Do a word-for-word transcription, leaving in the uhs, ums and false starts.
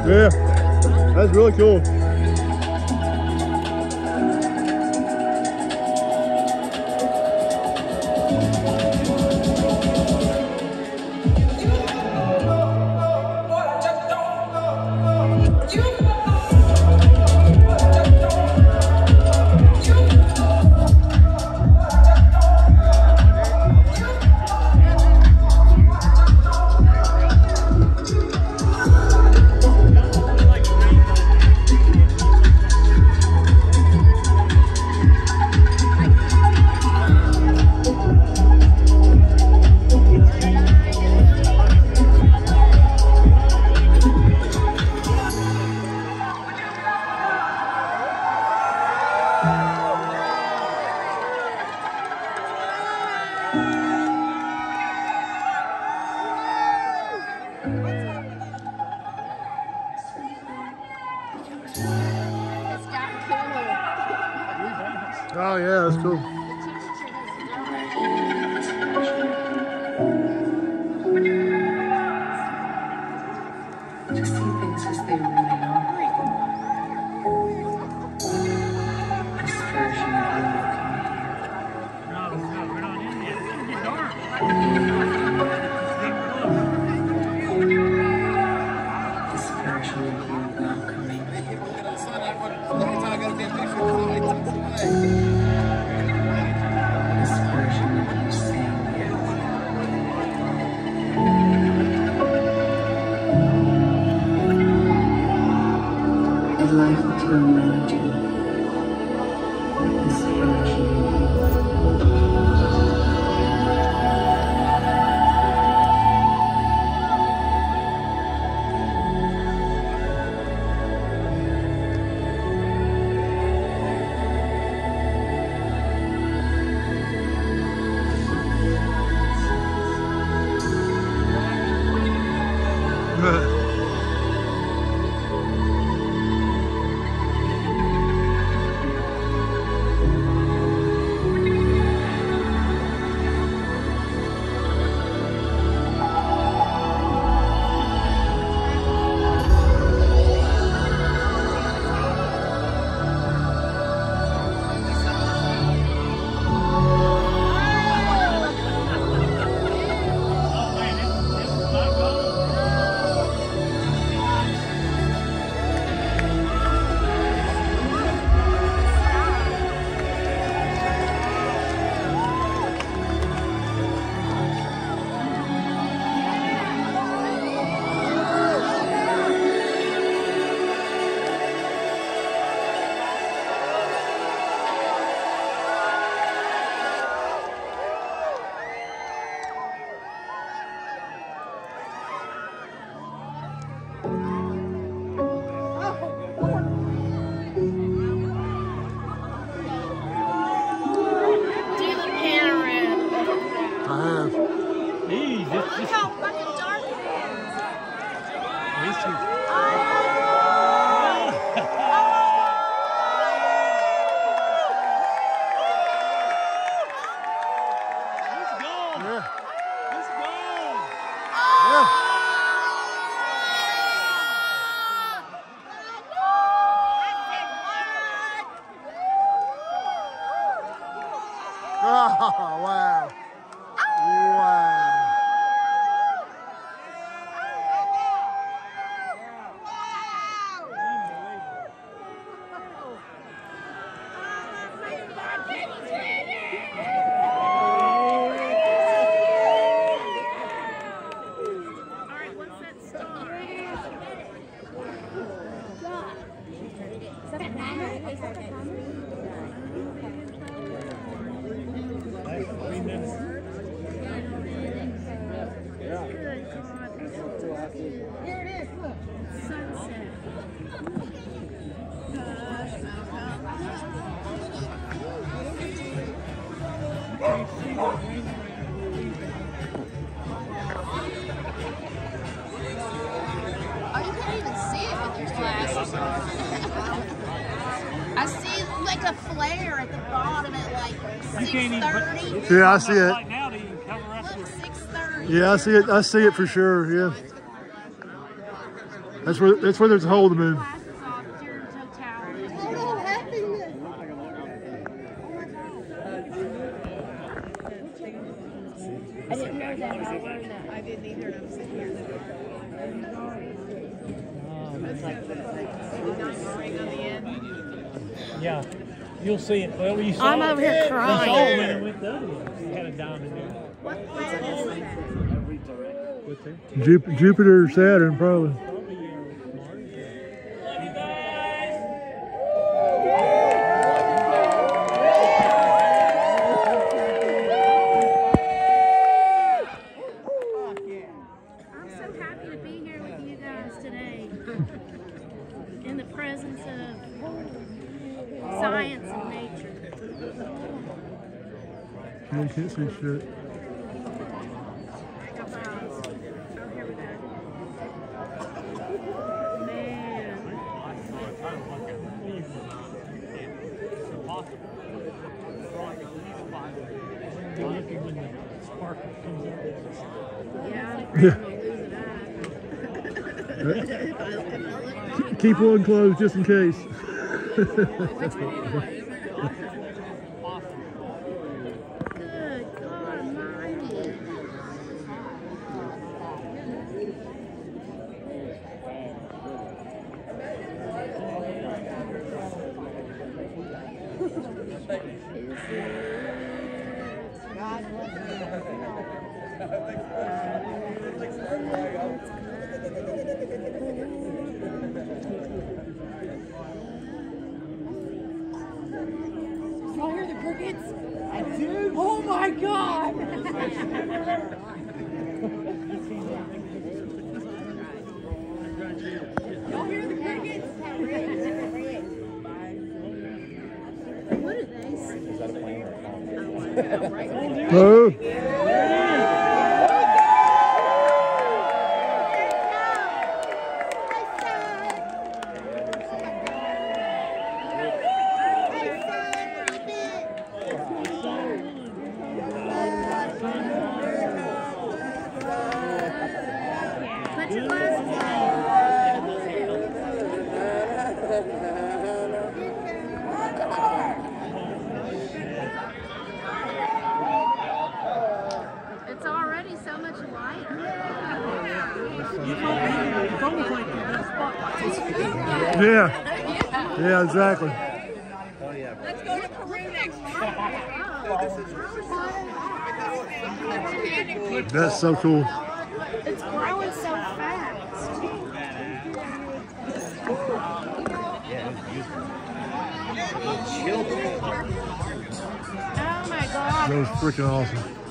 Yeah, that's really cool. Oh yeah, that's cool. To see things as they really are. This version of you looking here. No, no, we're not in yet. It's gonna get dark. This version of you welcoming me. This version of you saying yes. A life to a melody. This version of you. Oh, wow. Wow. Here it is, look. Sunset. Oh, you couldn't even see it with your glasses. I see like a flare at the bottom at like six thirty. Yeah, I see it. Right now to even cover up Look, your... six thirty. Yeah, I see it. I see it for sure. Yeah. That's where that's where there's a hole in the moon. Glasses off during totality. Oh, happiness. I didn't know that. I learned that. I didn't either. And I'm sitting here in the dark. It's like the diamond ring on the end. Yeah. You'll see it. Well, you saw I'm it. over here You saw it crying. when it went the other way. It had a diamond there. What planet is that? What's there? Jup Jupiter or Saturn, probably. I'm so happy to be here with you guys today. In the presence of science and nature. You can't see shit. Got my eyes. Oh, here we go. Man. You're looking when the sparkle comes out. Yeah, I'm afraid I'm gonna lose an eye. If I- if I look- Keep one closed just in case. Good God Almighty. Y'all hear the crickets? I do. Oh my God! Y'all hear the crickets? What are they? Is that a plane or a Oh. Put your glasses on. It's already so much lighter. It's almost like you're in a spotlight. Yeah. Yeah, exactly. Let's go to Peru next month. That's so cool. It's growing so fast. Oh my God. That was freaking awesome.